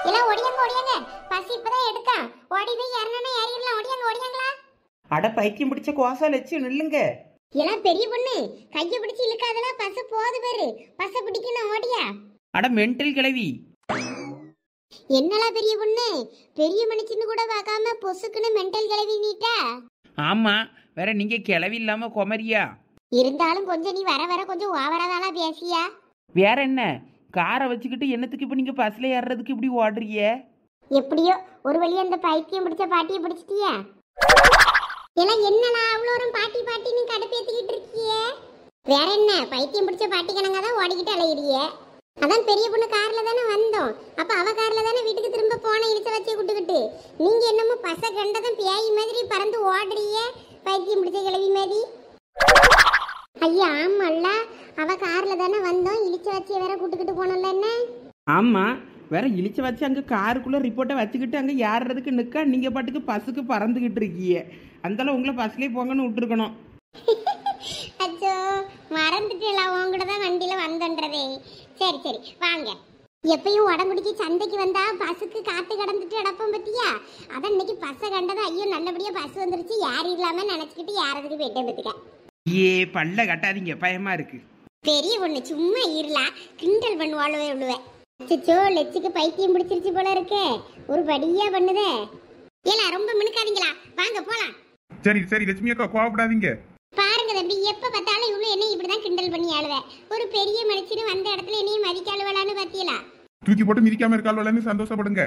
எல்லாம் ஒடியாங்க ஒடியாங்க, பசி இப்பதான் எடுக்கான். ஓடி போய் ஏறணும்னா ஏறிடலாம். ஒடியாங்க ஒடியாங்களா. அட பைத்தியம் பிடிச்ச கோசா லட்சியம் நில்லுங்க. எல்லாம் பெரிய பொண்ணு கைய பிடிச்சு இழுக்காதல, பச போது பேரு. பச பிடிக்கணும், ஓடியா. அட மென்டல் கிளவி. என்னலாம் பெரிய பொண்ணு, பெரிய மனுஷன்னு கூட பார்க்காம பொசுக்குன்னு மென்டல் கிளவி நீட்டா. ஆமா, வேற நீங்க கிளவி இல்லாம குமரியா? இருந்தாலும் கொஞ்சம் நீ வர வர கொஞ்சம் ஓவராதானா பேசியா? வேற என்ன, காரை வச்சுக்கிட்டு என்னத்துக்கு இப்ப நீங்க பஸ்ல ஏறுறதுக்கு இப்படி ஓடுறீங்க? எப்படியோ ஒரு வழியா அந்த பைத்தியம் பிடிச்ச பாட்டியை பிடிச்சிட்டியா? எல்லாம் என்னடா அவ்வளோ பாட்டி பாட்டின்னு கடுப்பேத்திக்கிட்டு இருக்கியே? வேற என்ன, பைத்தியம் பிடிச்ச பாட்டி கணங்க தான் ஓடிக்கிட்டு அலையிறியே. அதான் பெரிய பொண்ணு கார்ல தானே வந்தோம். அப்ப அவ கார்ல தானே வீட்டுக்கு திரும்ப போன இழுச்ச வச்சு கூட்டுக்கிட்டு. நீங்க என்னமோ பச கண்டதும் பேய் மாதிரி பறந்து ஓடுறியே, பைத்தியம் பிடிச்ச கிளவி மாதிரி. ஐயா ஆமால்ல, அவ கார்ல தானே வந்தோம், இழுச்ச வச்சு வேற கூட்டுக்கிட்டு போனோம்ல. என்ன ஆமா, வேற இழிச்ச வச்சு அங்க காருக்குள்ள ரிப்போர்ட்டை வச்சுக்கிட்டு அங்க ஏறுறதுக்கு நிக்கா, நீங்க பாட்டுக்கு பஸ்ஸுக்கு பறந்துகிட்டு இருக்கீங்க. அந்தால உங்களை பஸ்லயே போங்கன்னு விட்டுருக்கணும். அச்சோ மறந்துட்டேல, உங்ககிட்ட தான் வண்டியில வந்தன்றதே. சரி சரி வாங்க. எப்பயும் உடம்புடிக்கு சந்தைக்கு வந்தா பஸ்ஸுக்கு காத்து கடந்துட்டு அடப்போம் பத்தியா? அதான் இன்னைக்கு பஸ்ஸை கண்டது, ஐயோ நல்லபடியா பஸ் வந்துருச்சு, யார் இல்லாம நினைச்சுக்கிட்டு யாரதுக்கு போயிட்டேன் பத்துக்க. ஏ பல்ல கட்டாதீங்க, பயமா இருக்கு. பெரிய பொண்ணு சும்மா இருளா, கிண்டல் பண்ணுவாளுவே விழுவேன். அச்சோ லெச்சுக்கு பைத்தியம் பிடிச்சிருச்சு போல இருக்கே, ஒரு படியா பண்ணுதே. ஏலா ரொம்ப மினுக்காதீங்களா, வாங்க போலாம். சரி சரி லட்சுமி அக்கா, கோவப்படாதீங்க. பாருங்க தம்பி, எப்ப பார்த்தாலும் இவ்வளவு என்ன இப்படிதான் கிண்டல் பண்ணி ஆளுவ. ஒரு பெரிய மனுஷனு வந்த இடத்துல என்னையும் மதிக்காளுவலான்னு பாத்தியலா? தூக்கி போட்டு மிதிக்காம இருக்காள்வலன்னு சந்தோஷப்படுங்க.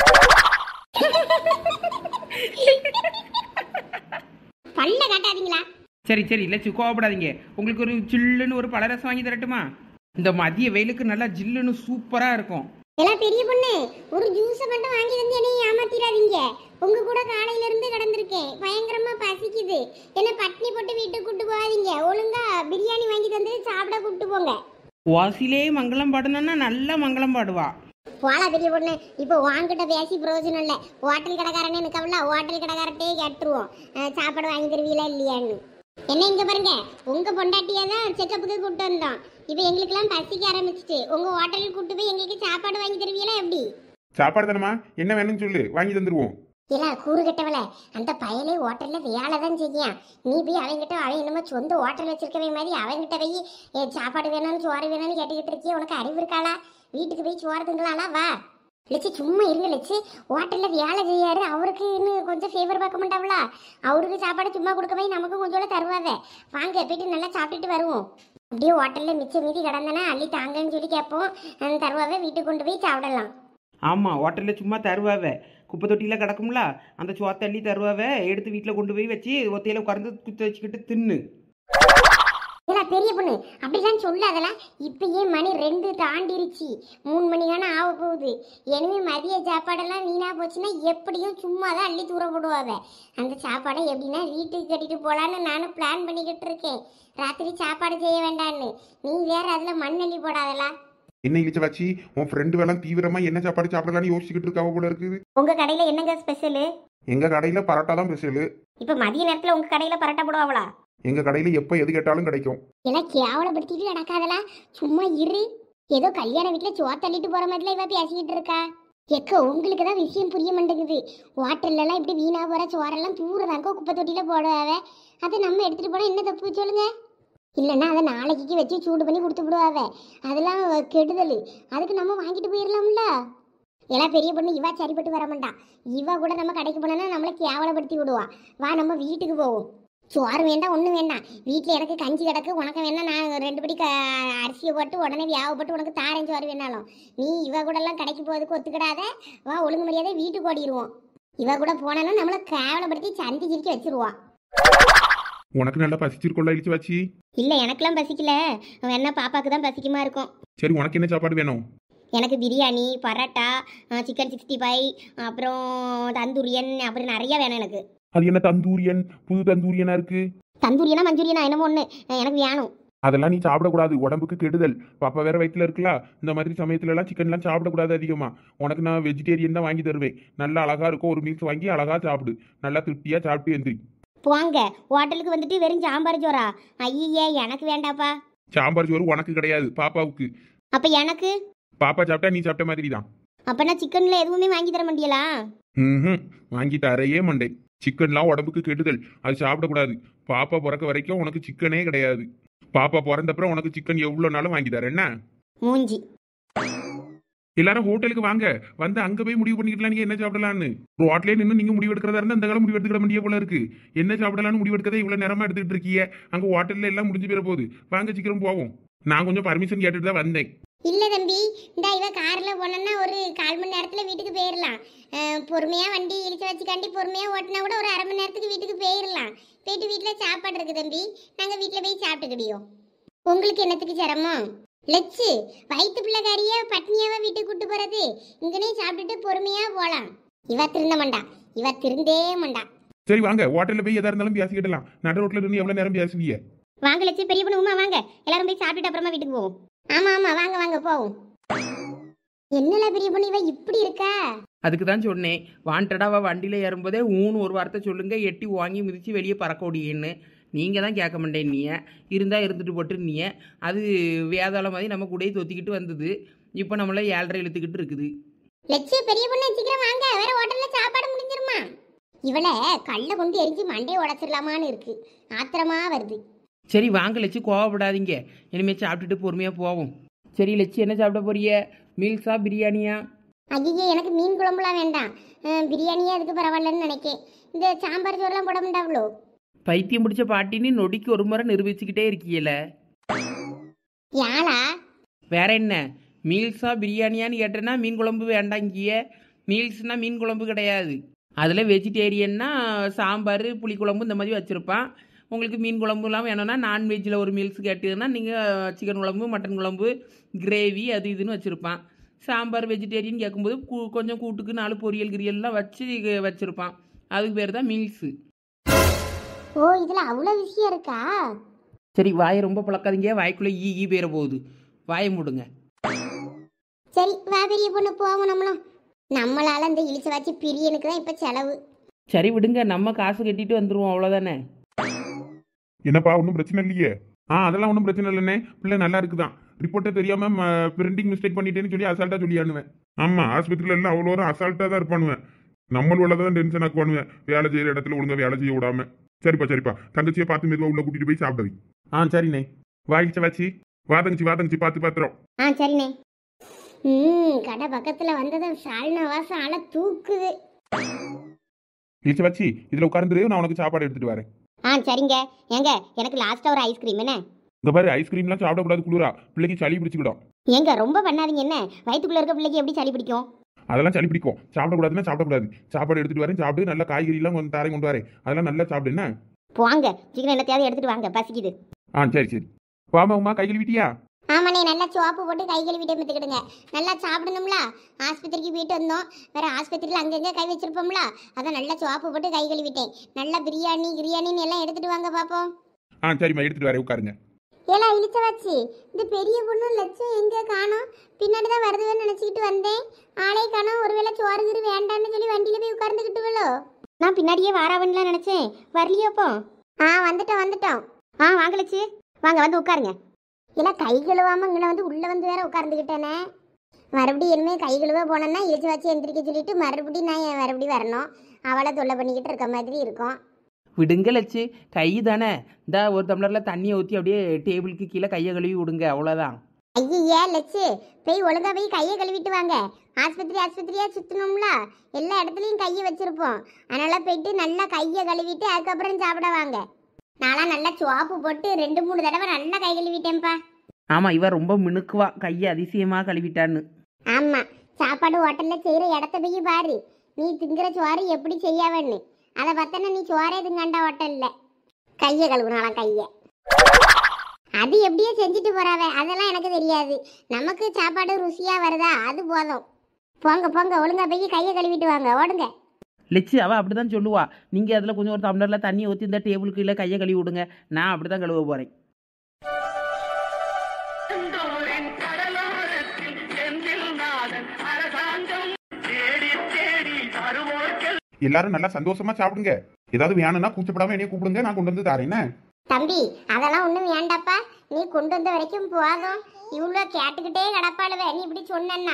பல்ல காட்டாதீங்களா? சரி சரி லட்சு, கோவப்படாதீங்க. உங்களுக்கு ஒரு சில்லுன்னு ஒரு பழரசம் வாங்கி தரட்டுமா? இந்த மதிய வெயிலுக்கு நல்லா ஜில்லுன்னு சூப்பரா இருக்கும். எல்லாம் பெரிய பொண்ணு, ஒரு ஜூஸை மட்டும் வாங்கி வந்து என்னையும் ஏமாத்திராதீங்க. உங்க கூட காலையில இருந்து கடந்திருக்கேன், பயங்கரமா பசிக்குது. என்ன பட்னி போட்டு வீட்டுக்கு கூட்டு போகாதீங்க. ஒழுங்கா பிரியாணி வாங்கி தந்து சாப்பிட கூட்டு போங்க. வாசிலே மங்களம் பாடணும்னா நல்லா மங்களம் பாடுவா. போலா பெரிய பொண்ணு, இப்போ வாங்கிட்ட பேசி பிரயோஜனம் இல்லை. ஹோட்டல் கடைக்காரனே நிற்கவில்ல, ஹோட்டல் கடைக்காரட்டே கேட்டுருவோம் சாப்பாடு வாங்கி தருவீங்களா இல்லையான்னு. என்ன இங்க பாருங்க, உங்க பொண்டாட்டியா தான் செக்கப்புக்கு கூப்பிட்டு வந்தோம். இப்போ எங்களுக்கெல்லாம் பசிக்க ஆரம்பிச்சிட்டு, உங்க ஹோட்டலுக்கு கூட்டு போய் எங்களுக்கு சாப்பாடு வாங்கி தருவீங்களா எப்படி? சாப்பாடு தானமா, என்ன வேணும்னு சொல்லு, வாங்கி தந்துருவோம். இல்ல கூறு கட்டவள, அந்த பயலே ஹோட்டல்ல வேலை தான் செய்யான். நீ போய் அவங்கிட்ட, அவன் என்னமோ சொந்த ஹோட்டல் வச்சிருக்கவே மாதிரி அவங்கிட்ட போய் சாப்பாடு வேணும்னு சோறு வேணும்னு கேட்டுக்கிட்டு இருக்கிய. உனக்கு அறிவு இருக்காளா? வீட்டுக்கு போய் சோறு திங்களாளா? வா லட்சு, சும்மா இருங்க லட்சு. ஹோட்டல்ல வேலை செய்யாரு, அவருக்கு இன்னும் கொஞ்சம் ஃபேவர் பார்க்க மாட்டாங்களா? அவருக்கு சாப்பாடு சும்மா கொடுக்க போய் நமக்கும் கொஞ்சம் தருவாவே. வாங்க போயிட்டு நல்லா சாப்பிட்டுட்டு வருவோம். அப்படியே ஹோட்டல்ல மிச்சம் மீதி கிடந்தானே அள்ளி தாங்கன்னு சொல்லி கேட்போம், தருவாவே. வீட்டுக்கு கொண்டு போய் சாப்பிடலாம். ஆமா, ஹோட்டல்ல சும்மா தருவாவே. குப்பை தொட்டியில கிடக்கும்ல, அந்த சோத்தை அள்ளி தருவாவே. எடுத்து வீட்டில் கொண்டு போய் வச்சு ஒத்தையில உட்கார்ந்து குத்து வச்சுக்கிட்டு தின்னு. பெரிய பொண்ணு அப்படிலாம் சொல்லாதலாம். இப்பயே மணி 2 தாண்டிருச்சு, 3 மணி தானே ஆக போகுது. எனவே மதிய சாப்பாடெல்லாம் வீணா போச்சுன்னா எப்படியும் சும்மா தான் அள்ளி தூர போடுவாங்க. அந்த சாப்பாடை எப்படின்னா வீட்டுக்கு கட்டிட்டு போலான்னு நானும் பிளான் பண்ணிக்கிட்டு இருக்கேன். ராத்திரி சாப்பாடு செய்ய வேண்டான்னு. நீ வேற அதுல மண் அள்ளி போடாதலா. என்ன இழிச்ச வச்சு உன் ஃப்ரெண்டு வேலாம் தீவிரமா என்ன சாப்பாடு சாப்பிடலான்னு யோசிச்சுக்கிட்டு இருக்காவ போல இருக்குது. உங்க கடையில என்னங்க ஸ்பெஷலு? எங்க கடையில பரோட்டா தான் ஸ்பெஷலு. இப்ப மதிய நேரத்துல உங்க கடையில பரோட்டா போடுவாங்களா? எங்க கடையில எப்ப எது கேட்டாலும் கிடைக்கும். எல்லாம் கேவலப்படுத்திட்டு நடக்காதலா, சும்மா இரு. ஏதோ கல்யாண வீட்டுல சோத்தள்ளிட்டு போற மாதிரிலாம் இவ பேசிக்கிட்டு இருக்கா. எக்க உங்களுக்கு தான் விஷயம் புரிய மாட்டேங்குது. ஹோட்டல்ல எல்லாம் இப்படி வீணா போற சோறெல்லாம் தூரதாங்க குப்பை தொட்டியில போடுவாவ. அதை நம்ம எடுத்துட்டு போனா என்ன தப்பு சொல்லுங்க? இல்லைன்னா அதை நாளைக்கு வச்சு சூடு பண்ணி கொடுத்து விடுவாவ. அதெல்லாம் கெடுதல். அதுக்கு நம்ம வாங்கிட்டு போயிடலாம்ல. எல்லாம் பெரிய பொண்ணு இவா சரிப்பட்டு வர மாட்டான். இவா கூட நம்ம கடைக்கு போனோன்னா நம்மளை கேவலப்படுத்தி விடுவா. வா நம்ம வீட்டுக்கு போவோம். சோறு வேண்டாம், ஒன்றும் வேண்டாம். வீட்டில் எனக்கு கஞ்சி கிடக்கு, உனக்கு வேணா நான் 2 படி அரிசியை போட்டு உடனே வியாவப்பட்டு உனக்கு தாரேன் சோறு வேணாலும். நீ இவ கூடலாம் கடைக்கு போகிறதுக்கு ஒத்துக்கிடாத. வா ஒழுங்கு மரியாதை வீட்டுக்கு ஓடிடுவோம். இவ கூட போனான்னா நம்மளை கேவலப்படுத்தி சந்தி சிரிக்க வச்சிருவா. உனக்கு நல்லா பசிச்சிருக்கோல்ல இழிச்சு வச்சு? இல்லை எனக்கெல்லாம் பசிக்கல, வேணா பாப்பாக்கு தான் பசிக்குமா இருக்கும். சரி, உனக்கு என்ன சாப்பாடு வேணும்? எனக்கு பிரியாணி, பரோட்டா, சிக்கன் 65, அப்புறம் தந்தூரியன், அப்புறம் நிறைய வேணும் எனக்கு. அது என்ன தந்தூரியன், புது தந்தூரியனா இருக்கு? தந்தூரியனா மஞ்சூரியனா என்னமோ ஒன்று எனக்கு வேணும். அதெல்லாம் நீ சாப்பிடக்கூடாது, உடம்புக்கு கெடுதல். பாப்பா வேற வயிற்றுல இருக்கலாம். இந்த மாதிரி சமயத்துல எல்லாம் சிக்கன்லாம் சாப்பிடக்கூடாது அதிகமா. உனக்கு நான் வெஜிடேரியன் தான் வாங்கி தருவேன். நல்லா அழகா இருக்கும், ஒரு மீல்ஸ் வாங்கி அழகா சாப்பிடு. நல்லா திருப்தியா சாப்பிட்டு எந்திரி. போங்க, ஹோட்டலுக்கு வந்துட்டு வெறும் சாம்பார் சோறா? ஐயே எனக்கு வேண்டாப்பா. சாம்பார் சோறு உனக்கு கிடையாது, பாப்பாவுக்கு. அப்ப எனக்கு? பாப்பா சாப்பிட்டா நீ சாப்பிட்ட மாதிரி தான். அப்பனா சிக்கன்ல எதுவுமே வாங்கி தர மாட்டியலா? ம் வாங்கி தரையே மண்டே. சிக்கன்லாம் உடம்புக்கு கெடுதல், அது சாப்பிடக்கூடாது. பாப்பா பிறக்க வரைக்கும் உனக்கு சிக்கனே கிடையாது. பாப்பா பிறந்தப்புறம் உனக்கு சிக்கன் எவ்வளோ நாளும் வாங்கி தரேன் என்ன? மூஞ்சி. எல்லாரும் ஹோட்டலுக்கு வாங்க, வந்து அங்க போய் முடிவு பண்ணிக்கலாம் நீங்க என்ன சாப்பிடலான்னு. ஒரு ஹோட்டலே நின்று நீங்க முடிவு எடுக்கிறதா இருந்தா இந்த காலம் முடிவு எடுத்துக்கிட முடிய போல இருக்கு. என்ன சாப்பிடலான்னு முடிவு எடுக்கதே இவ்வளவு நேரமா எடுத்துக்கிட்டு இருக்கீங்க. அங்க ஹோட்டல்ல எல்லாம் முடிஞ்சு போயிட போகுது. வாங்க சீக்கிரம் போவோம். நான் கொஞ்சம் பர்மிஷன் கேட்டுட்டு தான் வந்தேன். இல்ல தம்பி, இந்த இவ கார்ல போனோம்னா ஒரு 1/4 மணி நேரத்துல வீட்டுக்கு போயிடலாம். பொறுமையா வண்டி இழிச்சு வச்சுக்காண்டி பொறுமையா ஓட்டினா கூட ஒரு 1/2 மணி நேரத்துக்கு வீட்டுக்கு போயிடலாம். போயிட்டு வீட்டுல சாப்பாடு இருக்கு தம்பி, நாங்க வீட்டுல போய் சாப்பிட்டுக்கிடியோம். உங்களுக்கு என்னத்துக்கு சிரமம்? லட்சு வயிற்று பிள்ளைக்காரிய பட்னியாவா வீட்டுக்கு கூட்டு போறது? இங்கனே சாப்பிட்டுட்டு பொறுமையா போலாம். இவ திருந்த மாண்டா, இவ திருந்தே மாண்டா. சரி வாங்க, ஹோட்டல்ல போய் எதா இருந்தாலும் பேசிக்கிடலாம். நடு ரோட்ல இருந்து எவ்வளவு நேரம் பேசுவீங்க? வாங்க லட்சு, பெரிய பொண்ணு உமா வாங்க, எல்லாரும் போய் சாப்பிட்டுட்டு அப்புறமா வீட்டுக்கு போவோம். ஆமா ஆமா வாங்க வாங்க போவோம். என்னல பெரிய பொண்ணு இவ இப்படி இருக்கா? அதுக்கு தான் சொன்னேன், வாண்டடாவா வண்டியில் ஏறும்போதே ஊன்னு ஒரு வார்த்தை சொல்லுங்க, எட்டி வாங்கி மிதித்து வெளியே பறக்க ஓடியேன்னு. நீங்கள் தான் கேட்க மாட்டேன், நீ இருந்தால் இருந்துட்டு போட்டு நீ அது வேதாளம் மாதிரி நம்ம கூடயே தொத்திக்கிட்டு வந்தது. இப்போ நம்மள 7:30 இழுத்துக்கிட்டு இருக்குது. லட்சு பெரிய பொண்ணு சீக்கிரம் வாங்க, வேற ஹோட்டல்ல சாப்பாடு முடிஞ்சிருமா? இவளை கல்ல கொண்டு எரிஞ்சு மண்டையை உடச்சிடலாமான்னு இருக்கு, ஆத்திரமா வருது. சரி வாங்க லட்சு, கோவப்படாதீங்க. இனிமேல் சாப்பிட்டுட்டு பொறுமையாக போவோம். சரி லட்சு, என்ன சாப்பிட போறிய? மீல்ஸா பிரியாணியா? ஐயே எனக்கு மீன் குழம்புலாம் வேண்டாம், பிரியாணியே அதுக்கு பரவாயில்லன்னு நினைக்கேன். இந்த சாம்பார் சோறுலாம் போட மாட்டாவளோ? பைத்தியம் பிடிச்ச பாட்டின்னு நொடிக்கு ஒரு முறை நிரூபிச்சுக்கிட்டே இருக்கீல. யாழா? வேற என்ன, மீல்ஸா பிரியாணியான்னு கேட்டேன்னா மீன் குழம்பு வேண்டாங்கிய. மீல்ஸ்னா மீன் குழம்பு கிடையாது. அதில் வெஜிடேரியன்னா சாம்பார் புளிக்குழம்பு இந்த மாதிரி வச்சுருப்பான். உங்களுக்கு மீன் குழம்புலாம் வேணும்னா நான்வெஜ்ஜில் ஒரு மீல்ஸ் கேட்டதுன்னா நீங்கள் சிக்கன் குழம்பு மட்டன் குழம்பு கிரேவி அது இதுன்னு வச்சுருப்பான். சாம்பார் வெஜிடேரியன் கேட்கும்போது கொஞ்சம் கூட்டுக்கு 4 பொரியல் கிரியல்லாம் வச்சுருப்பான். அதுக்கு பேர் தான் மீல்ஸு. ஓ இதுல அவ்வளோ விஷயம் இருக்கா? சரி வாயை ரொம்ப பழக்காதீங்க, வாய்க்குள்ளே ஈ பேர போகுது, வாயை மூடுங்க. சரி வா பெரிய பொண்ணு போவோம். நம்மளால இந்த இழிச்சு வச்சு பிரியனுக்கு தான் இப்போ செலவு. சரி விடுங்க, நம்ம காசு கட்டிட்டு வந்துடுவோம், அவ்வளோதானே. என்னப்பா ஒன்றும் பிரச்சனை இல்லையே? அதெல்லாம் ஒன்றும் பிரச்சனை இல்லைண்ணே, பிள்ளை நல்லா இருக்குதான். ரிப்போர்ட்டை தெரியாம பிரிண்டிங் மிஸ்டேக் பண்ணிட்டேன்னு சொல்லி அசால்ட்டா சொல்லியானுவேன். ஆமா, ஆஸ்பத்திரியில எல்லாம் அவ்வளோ அசால்ட்டா தான் இருப்பானுவேன். நம்மளோட தான் டென்ஷன் ஆக்குவானுவேன், வேலை செய்யற இடத்துல ஒழுங்கா வேலை செய்ய விடாம. சரிப்பா தங்கச்சியை பார்த்து மெதுவா உள்ள கூட்டிட்டு போய் சாப்பிடுவி. சரிண்ணே, வாய்ச்ச வச்சு வா தங்கச்சி பார்த்து பாத்துறோம். சரிண்ணே. கடை பக்கத்துல வந்ததும் சால்னா வாசம் ஆள தூக்குது. இழிச்ச வச்சு இதுல உட்கார்ந்துரு, நான் உனக்கு சாப்பாடு எடுத்துட்டு வரேன். சரிங்க. ஏங்க எனக்கு லாஸ்டா ஒரு ஐஸ்கிரீம் என்ன? இந்த மாதிரி ஐஸ்கிரீம்லாம் சாப்பிடக்கூடாது, குளிரா பிள்ளைக்கு சளி பிடிச்சிக்கிடும். ஏங்க ரொம்ப பண்ணாதீங்க, என்ன வயிற்றுக்குள்ள இருக்க பிள்ளைக்கு எப்படி சளி பிடிக்கும்? அதெல்லாம் சளி பிடிக்கும், சாப்பிடக்கூடாதுன்னா சாப்பிடக்கூடாது. சாப்பாடு எடுத்துட்டு வரேன், சாப்பிட்டு நல்ல காய்கறி எல்லாம் கொஞ்சம் தாரை கொண்டு வரேன், அதெல்லாம் நல்லா சாப்பிடு என்ன. போங்க சீக்கிரம் என்னத்தையாவது எடுத்துட்டு வாங்க, பசிக்குது. சரி வாமா கை கழுவிட்டியா? ஆமாண்ணே, நல்லா சோப்பு போட்டு கை கழுவிட்டே பார்த்துக்கிடுங்க. நல்லா சாப்பிடணும்ல, ஆஸ்பத்திரிக்கு போயிட்டு வந்தோம், வேற ஆஸ்பத்திரியில் அங்கங்கே கை வச்சிருப்போம்ல, அதான் நல்லா சோப்பு போட்டு கை கழுவிட்டேன். நல்லா பிரியாணின்னு எல்லாம் எடுத்துட்டு வாங்க பாப்போம். சரிம்மா எடுத்துட்டு வரேன், உட்காருங்க. ஏலா இழிச்ச வச்சு இந்த பெரிய பொண்ணு லட்சம் எங்கே காணோம்? பின்னாடி தான் வருதுன்னு நினச்சிக்கிட்டு வந்தேன், ஆளே காணோம். ஒருவேளை சோறு வேண்டான்னு சொல்லி வண்டியில் போய் உட்கார்ந்துக்கிட்டுவளோ? நான் பின்னாடியே வாராவன்லாம் நினச்சேன், வரலையோப்போ? வந்துட்டோம். வாங்க லட்சு, வாங்க வந்து உட்காருங்க. எல்லாம் கை கழுவாம இங்கே வந்து உள்ளே வந்து வேற உட்கார்ந்துக்கிட்டேனே. மறுபடியும் இனிமேல் கை கழுவ போனேன்னா இழிச்சு வச்சு எந்திரிக்க சொல்லிட்டு மறுபடியும் நான் மறுபடியும் வரணும். அவளை தொல்லை பண்ணிக்கிட்டு இருக்க மாதிரி இருக்கும். விடுங்க லட்சு, கை தானே, இந்த ஒரு டம்ளரில் தண்ணியை ஊற்றி அப்படியே டேபிளுக்கு கீழே கையை கழுவி விடுங்க, அவ்வளோதான். ஐயா லட்சு, போய் ஒழுங்கா போய் கையை கழுவிட்டு வாங்க. ஆஸ்பத்திரியா சுற்றணும்ல, எல்லா இடத்துலையும் கையை வச்சிருப்போம். அதனால போயிட்டு நல்லா கையை கழுவிட்டு அதுக்கப்புறம் சாப்பிட வாங்க. நான்லாம் நல்லா சோப்பு போட்டு 2-3 தடவை நல்லா கை கழுவிட்டேன்ப்பா. ஆமாம், இவ ரொம்ப மினுக்குவா, கையை அதிசயமாக கழுவிட்டான்னு. ஆமாம், சாப்பாடு ஹோட்டலில் செய்கிற இடத்த போய் பாரு, நீ திங்கிற சோறு எப்படி செய்யாவன்னு. அதை பார்த்தனா நீ சோறே திங்காண்டா ஹோட்டலில். கையை கழுவுனாலாம் கையை, அது எப்படியே செஞ்சுட்டு போறாவே, அதெல்லாம் எனக்கு தெரியாது. நமக்கு சாப்பாடு ருசியாக வருதா, அது போதும். போங்க ஒழுங்கா போய் கையை கழுவிட்டு வாங்க, ஓடுங்க. லட்சு அவள் அப்படி தான் சொல்லுவா. நீங்கள் அதில் கொஞ்சம் ஒரு டம்ளரில் தண்ணியை ஊற்றி இந்த டேபிளுக்கு கீழே கையை கழுவி விடுங்க, நான் அப்படி தான் கழுவ போகிறேன். எல்லாரும் நல்லா சந்தோஷமா சாப்பிடுங்க. ஏதாவது வேணும்னா கூச்சப்படாம என்னைய கூப்பிடுங்க, நான் கொண்டு வந்து தாரேன். தம்பி அதெல்லாம் ஒன்றும் வேண்டாப்பா, நீ கொண்டு வந்த வரைக்கும் போதும். இவ்வளோ கேட்டுக்கிட்டே கிடப்பாளுவே, நீ இப்படி சொன்னா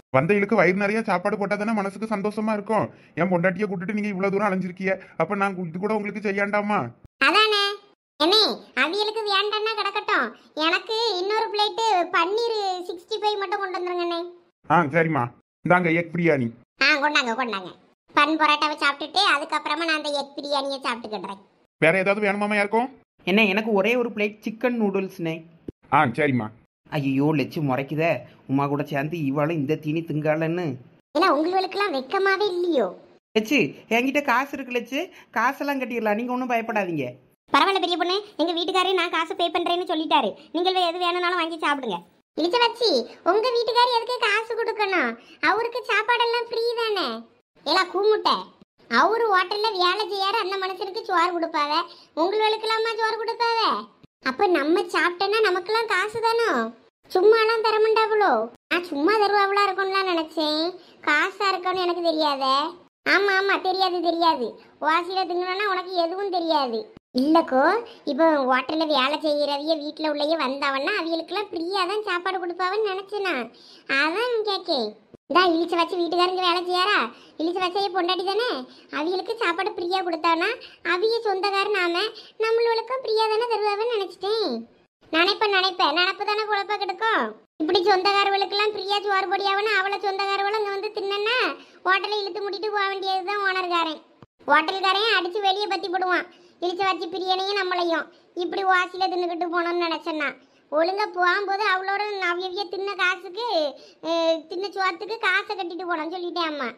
வந்தைகளுக்கு வயிறு நிறைய சாப்பாடு போட்டா தானே மனசுக்கு சந்தோஷமா இருக்கும். என் பொண்டாட்டியை கூட்டிட்டு நீங்க இவ்வளவு தூரம் அலைஞ்சிருக்கிய, அப்ப நான் இது கூட உங்களுக்கு செய்யாண்டாமா? அதானே என்னே அவியலுக்கு வேண்டான்னா கிடக்கட்டும். எனக்கு இன்னொரு பிளேட்டு பன்னீர் 65 மட்டும் கொண்டு வந்துருங்கண்ணே. சரிம்மா, இந்தாங்க எக் பிரியாணி. கொண்டாங்க கொண்டாங்க. பன் பரோட்டாவை சாப்பிட்டுட்டு அதுக்கப்புறமா நான் அந்த எக் பிரியாணியை சாப்பிட்டுக்கிடுறேன். வேற ஏதாவது வேணுமாமா யாருக்கும்? என்ன எனக்கு ஒரே ஒரு பிளேட் சிக்கன் நூடுல்ஸ்னே. சரிம்மா. ஐயோ லெச்சு முறைக்குதே, உமா கூட சேர்ந்து இவாளும் இந்த தீனி திங்காலன்னு. ஏன்னா உங்களுக்கெல்லாம் வெக்கமாவே இல்லையோ? லெச்சு என்கிட்ட காசு இருக்கு லெச்சு, காசெல்லாம் கட்டிடலாம், நீங்க ஒன்றும் பயப்படாதீங்க. பரவாயில்ல பெரிய பொண்ணு, எங்க வீட்டுக்காரே நான் காசு பே பண்றேன்னு சொல்லிட்டாரு. நீங்கள் எது வேணும்னாலும் வாங்கி சாப்பிடுங்க. இழிச்ச வச்சு உங்க வீட்டுக்காரி எதுக்கு காசு கொடுக்கணும்? அவருக்கு சாப்பாடெல்லாம் ஃப்ரீ தானே. எல்லாம் கூமுட்ட அவரு ஹோட்டல்ல வேலை செய்யாரு, அந்த மனுஷனுக்கு சோறு கொடுப்பாவ. உங்களுக்கெல்லாமா சோறு கொடுப்பாவ? அப்ப நம்ம சாப்பிட்டோன்னா நமக்கெல்லாம் காசு தானோ? சும்மாலாம் தரமாட்டாவளோ? நான் சும்மா தருவாவளா இருக்கும்லாம் நினைச்சேன். காசா இருக்கணும்னு எனக்கு தெரியாத. ஆமா ஆமா தெரியாது தெரியாது. வாசியில திங்கணும்னா உனக்கு எதுவும் தெரியாது இல்லக்கோ. இப்போ ஹோட்டல்ல வேலை செய்யறவிய வீட்டுல உள்ளயே வந்தவன்னா அவியலுக்குலாம் ஃப்ரீயா தான் சாப்பாடு கொடுப்பாவன்னு நினைச்சேனா, அதான் கேக்கேன். இந்தா இழிச்ச வச்சு வீட்டுக்காரங்க வேலை செய்யாரா, இழிச்ச வச்சைய பொண்டாட்டி தானே, அவியலுக்கு சாப்பாடு ஃப்ரீயா கொடுத்தானா அவிய சொந்தக்காரன் நாம, நம்மளுக்கும் ஃப்ரீயா தானே தருவாவன்னு நினைச்சிட்டேன். நினைப்பேன் நினப்பு தானே குழப்ப கிடக்கும். இப்படி சொந்தக்காரர்களுக்கெல்லாம் ஃப்ரீயா சோறு பொடியாவன்னு அவளை சொந்தக்காரர்களும் அங்கே வந்து தின்னா ஹோட்டலை இழுத்து மூட்டிட்டு போக வேண்டியதுதான் ஓனர்காரன். ஹோட்டல்காரன் அடிச்சு வெளியே பத்தி போடுவான். இழிச்ச வச்சு பிரியாணியும் நம்மளையும் இப்படி வாசியில தின்னுக்கிட்டு போனோம்னு நினைச்சேன்னா, ஒழுங்கா போகும்போது அவளோட நவ்யவிய தின்ன காசுக்கு தின்ன சோத்துக்கு காசை கட்டிட்டு போனோம்னு சொல்லிட்டேன் அம்மா.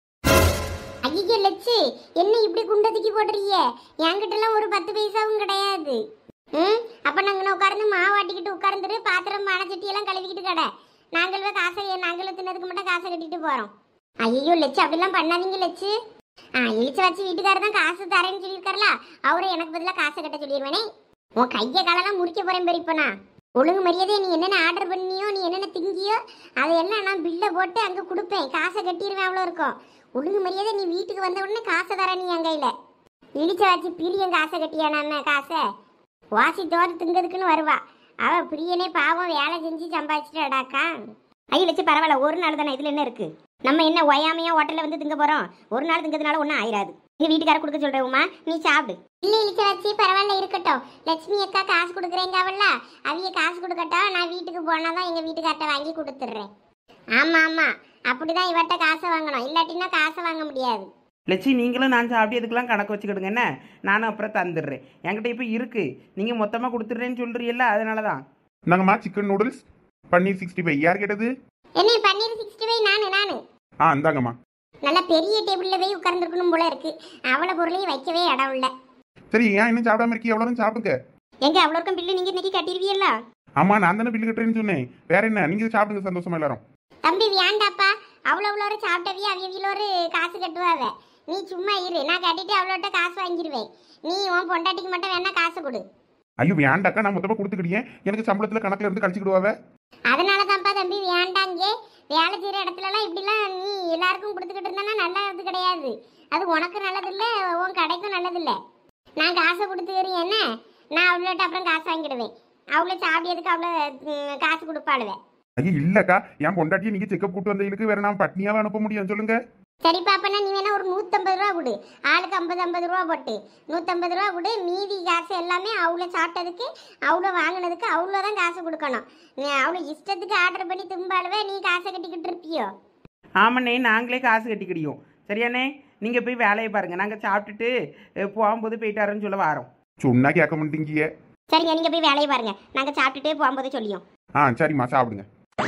ஐயோ லட்சு, என்ன இப்படி குண்டதுக்கி போடுறீங்க? என்கிட்டலாம் ஒரு 10 பைசாவும் கிடையாது. அப்ப நாங்க உட்கார்ந்து மாவாட்டிக்கிட்டு உட்கார்ந்துட்டு பாத்திரம் மனச்சட்டியெல்லாம் கழுவிக்கிட்டு கடை நாங்களும் காசை நாங்களும் தின்னதுக்கு மட்டும் காசை கட்டிட்டு போறோம். ஐயோ லட்சு அப்படிலாம் பண்ணாதீங்க லட்சு. இழிச்ச வச்சு வீட்டுக்காரர் தான் காசு தரேன்னு சொல்லியிருக்காருல, அவரை எனக்கு பதிலாக காசை கட்ட சொல்லிடுவேனே. உன் கையை காலெல்லாம் முறிக்க போறேன் பெரியப்பனா. ஒழுங்கு மரியாதை நீ என்னென்ன ஆர்டர் பண்ணியோ நீ என்னென்ன திங்கியோ அதையெல்லாம் நான் பில்லை போட்டு அங்கே கொடுப்பேன், காசை கட்டிடுவேன். அவ்வளோ இருக்கும். ஒழுங்கு மரியாதை நீ வீட்டுக்கு வந்த உடனே காசை தர நீ என் கையில். இழிச்ச வச்சு பிரியம் காசை கட்டியானா காசை வாசி தோறு திங்கிறதுக்குன்னு வருவா. அவள் பிரியனே பாவம் வேலை செஞ்சு சம்பாதிச்சுட்டாடாக்கா. ஐயோ லட்சம் பரவாயில்ல, ஒரு நாள் தானே, இதில் என்ன இருக்கு? நம்ம என்ன ஒயாமையா ஹோட்டலில் வந்து திங்க போகிறோம்? ஒரு நாள் திங்கிறதுனால ஒன்றும் ஆயிராது. எங்கள் வீட்டுக்கார கொடுக்க சொல்கிறேம்மா, நீ சாப்பிடு. இல்லை இழிச்ச வச்சு பரவாயில்ல இருக்கட்டும். லட்சுமி அக்கா காசு கொடுக்குறேங்க அவள்ல, அவிய காசு கொடுக்கட்டும். நான் வீட்டுக்கு போனால் தான் எங்கள் வீட்டுக்கார்ட்ட வாங்கி கொடுத்துட்றேன். ஆமாம் ஆமாம், அப்படிதான் இவட்ட காசை வாங்கணும், இல்லாட்டின்னா காசை வாங்க முடியாது. லட்சி நீங்களும் நான் சாப்பிட்டதுக்கெல்லாம் கணக்கு வச்சுக்கிடுங்க என்ன, நானும் அப்புறம் தந்துடுறேன். என்கிட்ட இப்போ இருக்கு, நீங்கள் மொத்தமாக கொடுத்துட்றேன்னு சொல்கிறீல்ல, அதனால தான். நாங்கம்மா சிக்கன் நூடுல்ஸ் பன்னீர் 65. யார் கேட்டது? என்ன பன்னீர் 65? நானு. இந்தாங்கம்மா. நல்ல பெரிய டேபிள்ல போய் உட்கார்ந்துருக்கணும் போல இருக்கு. அவ்வளவு பொருளையும் வைக்கவே இடம் இல்ல. சரி, ஏன் இன்னும் சாப்பிடாம இருக்கீங்க? எவ்வளோ சாப்பிடுங்க. எங்க அவ்வளோக்கும் பில்லு நீங்க இன்னைக்கு கட்டிடுவீல்ல? ஆமா, நான் தானே பில்லு கட்டுறேன்னு சொன்னேன். வேற என்ன, நீங்க சாப்பிடுங்க சந்தோஷமா எல்லாரும். தம்பி வேண்டாப்பா, அவ்வளோ சாப்பிட்டவி அவியவிலோரு காசு கட்டுவாவ. நீ சும்மா இரு, நான் கட்டிட்டு அவ்வளோட்ட காசு வாங்கிடுவேன். நீ உன் பொண்டாட்டிக்கு மட்டும் வேணா காசு கொடு. ஐயோ வேண்டாக்கா, நான் மொத்தமா கொடுத்துக்கிட்டேன். எனக்கு சம்பளத்துல கணக்குல இருந்து கழிச்சுக்கிடுவாவ. அதனால தான்ப்பா தம்பி வேண்டாங்க. வேலை செய்யற இடத்துலலாம் இப்படிலாம் நீ எல்லாருக்கும் கொடுத்துக்கிட்டு இருந்தானா நல்லது கிடையாது. அது உனக்கு நல்லதில்லை, உன் கடைக்கும் நல்லதில்லை. நான் காசை கொடுத்துக்கிறேன் என்ன, நான் அவ்வளோட்ட அப்புறம் காசு வாங்கிடுவேன். அவ்வளோ சாப்பிட்டதுக்கு அவ்வளோ காசு கொடுப்பாளுவேன். ஐயோ இல்லக்கா, என் பொண்டாட்டியை நீங்க செக்கப் கூட்டு வந்தவங்களுக்கு வேற நான் பட்னியாவே அனுப்ப முடியும் சொல்லுங்க. சரிப்பா, அப்பனா நீ வேணா ஒரு 150 ரூபா கொடு. ஆளுக்கு 50 ரூபா போட்டு 150 ரூபா கொடு. மீதி காசு எல்லாமே அவ்வளோ சாப்பிட்டதுக்கு அவ்வளோ வாங்கினதுக்கு அவ்வளோதான் காசு கொடுக்கணும். நீ அவ்வளோ இஷ்டத்துக்கு ஆர்டர் பண்ணி தும்பாளுவே, நீ காசை கட்டிக்கிட்டு இருப்பியோ? ஆமாண்ணே, நாங்களே காசு கட்டிக்கிடியோம். சரியாண்ணே, நீங்கள் போய் வேலையை பாருங்கள், நாங்கள் சாப்பிட்டுட்டு போகும்போது போயிட்டாருன்னு சொல்ல வரோம். சொன்னா கேட்க மாட்டீங்க. சரிங்க, நீங்கள் போய் வேலையை பாருங்க, நாங்கள் சாப்பிட்டுட்டு போகும்போது சொல்லியோம். சரிம்மா சாப்பிடுங்க.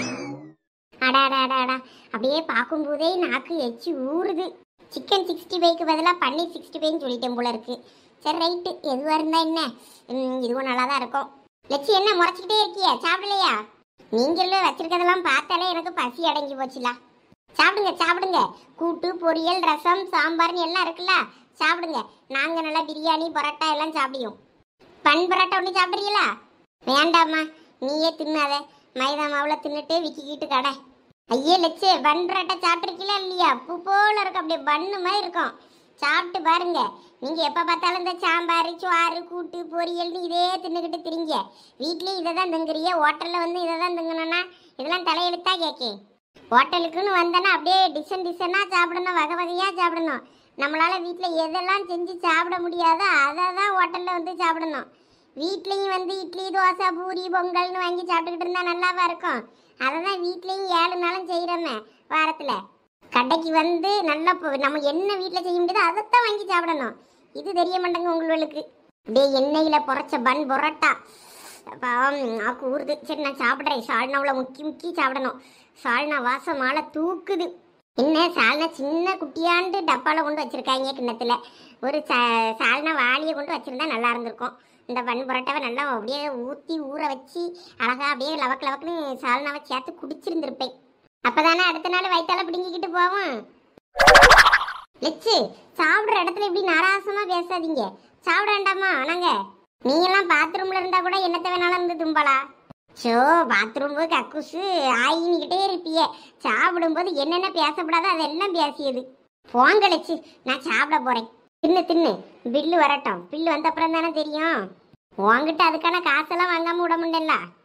அடாடாடாடா, அப்படியே பார்க்கும்போதே நாக்கு எச்சு ஊறுது. சிக்கன் 65க்கு பதிலாக பன்னீர் 65ன்னு சொல்லிட்டேன் போல இருக்கு. சரி ரைட்டு, எதுவாக இருந்தா என்ன, இதுவும் நல்லா தான் இருக்கும். லட்சி என்ன முறைச்சிக்கிட்டே இருக்கிய, சாப்பிடலையா? நீங்களும் வச்சிருக்கதெல்லாம் பார்த்தாலே எனக்கு பசி அடங்கி போச்சுலா. சாப்பிடுங்க. கூட்டு பொரியல் ரசம் சாம்பார்னு எல்லாம் இருக்குல்ல, சாப்பிடுங்க. நாங்கள் நல்லா பிரியாணி பரோட்டா எல்லாம் சாப்பிடுவோம். பன் பரோட்டா ஒன்று சாப்பிட்றீங்களா? வேண்டாம்மா, நீயே தின்னாத. மைதா மாவுல தின்னுட்டு விக்கிக்கிட்டு கடை. ஐயே லட்சு, பன் பரோட்டா சாப்பிட்ருக்கீங்களா இல்லையா? பூ போல இருக்கும், அப்படியே பண்ணு மாதிரி இருக்கும். சாப்பிட்டு பாருங்க. நீங்க எப்ப பார்த்தாலும் இந்த சாம்பார் சோறு கூட்டு பொரியல்னு இதே தின்னுக்கிட்டு திரிங்க. வீட்லயும் இதை தான் திங்குறிய, ஹோட்டல்ல வந்து இதை தான் திங்கணும்னா இதெல்லாம் தலையெழுத்தா கேட்கேன். ஹோட்டலுக்குன்னு வந்தேன்னா அப்படியே டிசைனாக சாப்பிடணும், வகை வகையாக சாப்பிடணும். நம்மளால் வீட்டில் எதெல்லாம் செஞ்சு சாப்பிட முடியாதோ அதை தான் ஹோட்டலில் வந்து சாப்பிடணும். வீட்லேயும் வந்து இட்லி தோசை பூரி பொங்கல்னு வாங்கி சாப்பிட்டுக்கிட்டு இருந்தால் நல்லாவா இருக்கும்? அதை தான் வீட்லேயும் 7 நாளும் செய்கிறோமே வாரத்தில். கடைக்கு வந்து நல்லா நம்ம என்ன வீட்டில் செய்ய முடியாதோ அதைத்தான் வாங்கி சாப்பிடணும். இது தெரிய மாட்டேங்க உங்களுக்கு. அப்படியே எண்ணெயில் பொறைச்ச பன் பொரோட்டா ஆக்கு ஊறுது. சரி நான் சாப்பிட்றேன். சால்னாவில் முக்கி சாப்பிடணும். சால்னா வாசம் மாலை தூக்குது. என்ன சால்னா சின்ன குட்டியாண்டு டப்பாவில் கொண்டு வச்சுருக்காங்க கிண்ணத்தில். ஒரு சால்னா வாளியை கொண்டு வச்சுருந்தா நல்லா இருந்திருக்கும். இந்த பன் பரோட்டாவை நல்லா அப்படியே ஊற்றி ஊற வச்சு அழகாக அப்படியே லவக்குன்னு சால்னாவை சேர்த்து குடிச்சிருந்துருப்பேன். அப்போ தானே அடுத்த நாள் வயிற்றால பிடுங்கிக்கிட்டு போவோம். லெச்சு சாப்பிட்ற இடத்துல இப்படி நாராசமாக பேசாதீங்க. சாப்பிட வேண்டாமா? நாங்கள் நீங்களாம் பாத்ரூமில் இருந்தால் கூட என்னத்தை வேணாலும் இருந்து தும்பலா. ஷோ பாத்ரூம்பு கக்குசு ஆயின்னுக்கிட்டே இருப்பிய. சாப்பிடும்போது என்னென்ன பேசப்படாதோ அதெல்லாம் பேசியது. போங்கழிச்சு நான் சாப்பிட போகிறேன். தின்னு பில்லு வரட்டும். பில்லு வந்த அப்புறம் தானே தெரியும். உங்ககிட்ட அதுக்கான காசெல்லாம் வாங்காமல் விட முடியல.